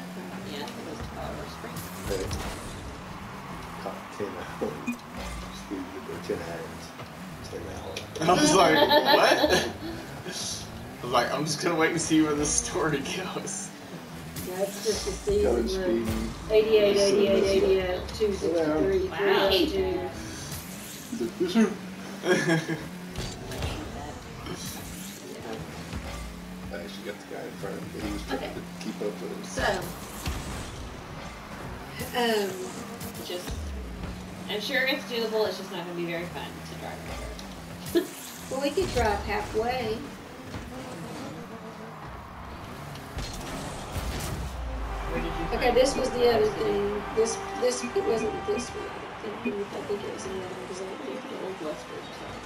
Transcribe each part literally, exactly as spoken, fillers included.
Yeah, it goes to Colorado Springs. Right. Caught ten hours. Speed or ten hours. ten hours. I was like, what? I was like, I'm just gonna wait and see where this story goes. Yeah, it's just a season Going with speed. eighty-eight, eighty-eight, eighty-eight, two sixty-three, Wow. three oh two. Yes, sir. I actually got the guy in front of me, but he was trying Okay. to keep up with him. So, um, Just, I'm sure it's doable. It's just not going to be very fun to drive over. well, we could drive halfway. Where did you Okay, find this it? was the other thing. This, this, it wasn't this one. I think, I think it was the other one because I don't think The Old Western.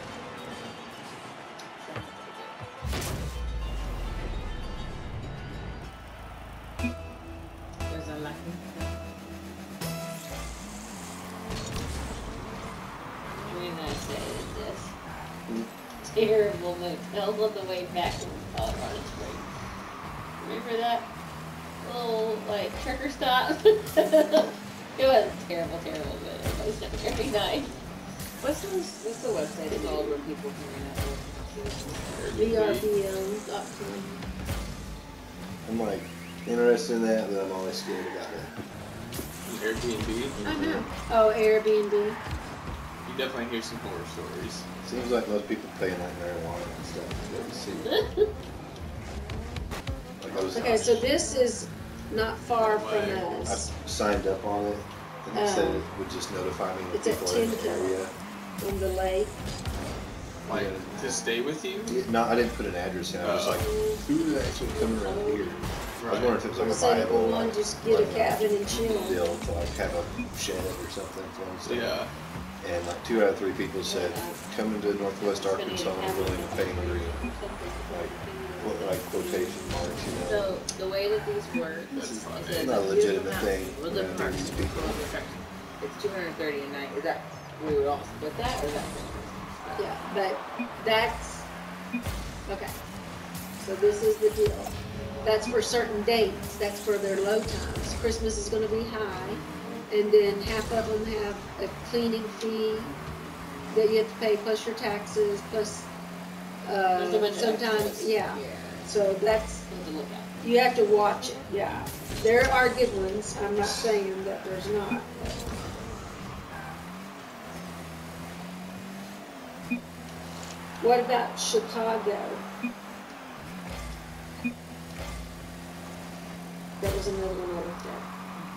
There's a lucky. When I say this terrible motel on the way back from Colorado Springs. Remember that little like trucker stop? It was terrible, terrible, but it was very nice. What's the, what's the website called where people can rent out? V R B O dot com. I'm like interested in that, but I'm always scared about it. Airbnb. I know. Oh, Airbnb. You definitely hear some horror stories. Seems like most people pay like marijuana and stuff to go to see. Like I was, Okay, so this is not far from Way. I us. signed up on it, and it said Um, it would just notify me when it's at people are in the ten area. On the lake. Like, to stay with you? Yeah, No, I didn't put an address in. I was like, who is actually coming around here? I was wondering if it was like a Said viable one, like, just get a cabin and chill. deal to like have a shed or something for them. So- Yeah. And like two out of three people said, coming to Northwest Arkansas, I'm willing to pay three. Like, what, like quotation marks, you know. So the way that these work That's is fine. that Not a if legitimate you have- thing, well, you the know, park- these people. It's two hundred thirty a night. Is that we would all split that or is that? Yeah, but that's, okay. So this is the deal. That's for certain dates. That's for their low times. Christmas is gonna be high. And then half of them have a cleaning fee that you have to pay plus your taxes, plus, There's a uh, bunch of sometimes, extras. yeah. So that's, Have to look at. you have to watch it, yeah. There are good ones. I'm not saying that there's not. What about Chicago? That was another one I looked at.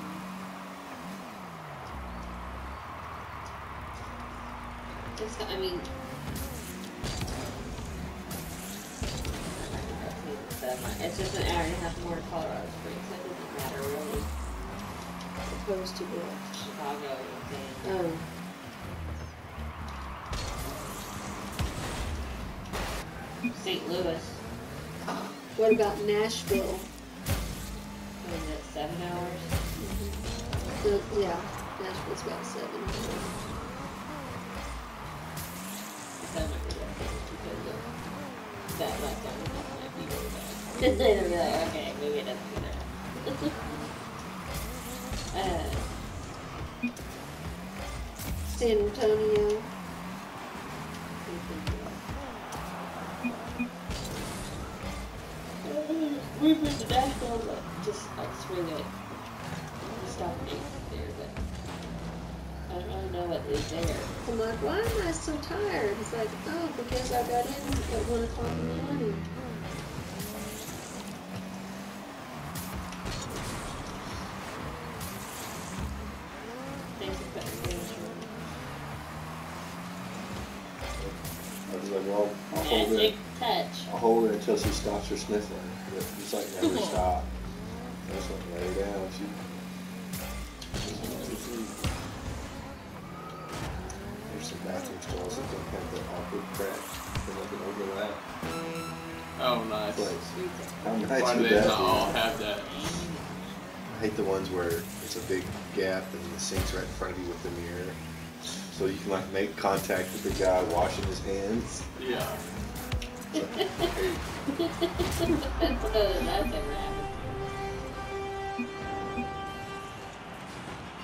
It's, I mean, it's just an hour and a half more to Colorado Springs. So it doesn't matter really. Opposed to what? Chicago and Oh, Saint Louis. what about Nashville? What is it, seven hours? The, yeah, Nashville's about seven. That might be okay because of that last time might be really bad. They'll be like, okay, maybe it doesn't do that. uh, San Antonio. We've been to Nashville, but just like swing it. Stop and eat there, but I don't really know what is there. I'm like, why am I so tired? It's like, oh, because I got in at one o'clock in the morning. Things are better than usual. I was like, well, I'll hold Magic it. touch. I'll hold her until she stops her sniffling. But it's like never stop. I just like lay her down. She, she's going to sleep. There's some bathroom stalls that don't have the awkward crack. They're like an overlap. Oh, nice. It's like, how nice Why do would they that not all be? have that? I hate the ones where it's a big gap and the sink's right in front of you with the mirror. So you can like make contact with the guy washing his hands. Yeah. That's uh, that's ever happened.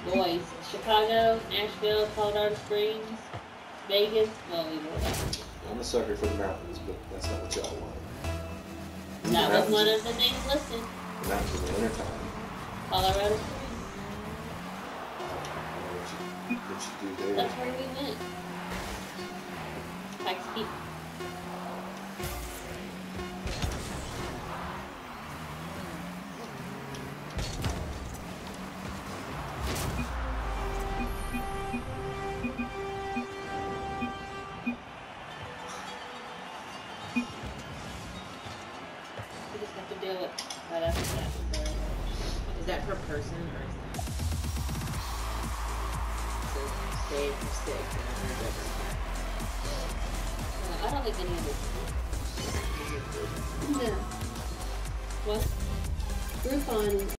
boys. Chicago, Nashville, Colorado Springs, Vegas. Well, we know that. I'm a sucker for the mountains, but that's not what y'all want. That was Mountains- one of the things listed. The mountains in the wintertime. Colorado Springs. What you, what you do there? That's where we went. Pikes Peak. We just have to deal with right after that. Is that per person or is that? So stay for six and then there's different No, I don't think any of this. No. What? Groupon